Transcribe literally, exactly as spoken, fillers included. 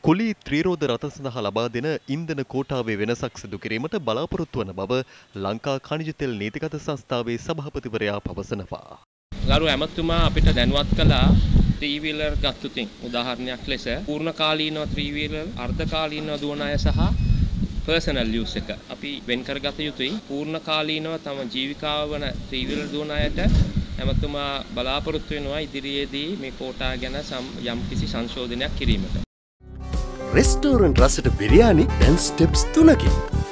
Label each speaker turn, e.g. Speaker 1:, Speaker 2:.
Speaker 1: කුලී ත්‍රිරෝද රථ සඳහා ලබා දෙන ඉන්ධන කෝටාවේ වෙනසක් සිදු කිරීමට බලාපොරොත්තු වන බව ලංකා ඛනිජ තෙල් නීතිගත සංස්ථාවේ සභාපතිවරයා පවසනවා.
Speaker 2: ගරු ඇමතුමා අපිට දැනුවත් කළා ත්‍රී වීලර් ගත්තුතින් උදාහරණයක් ලෙස පූර්ණ කාලීනව ත්‍රී වීලර් අර්ධ කාලීනව දුවන අය සහ පර්සනල් යූස් එක අපි වෙන් කරගත යුතුයි. පූර්ණ කාලීනව තම ජීවිකාව වන ත්‍රී වීලර් දුවන අයට ඇමතුමා බලාපොරොත්තු වෙනවා ඉදිරියේදී මේ කෝටා ගැන යම් කිසි සංශෝධනයක් කිරීමට.
Speaker 3: රෙස්ටෝරන්ට් රසට බිරියානි දැන් ස්ටෙප්ස් තුනකින්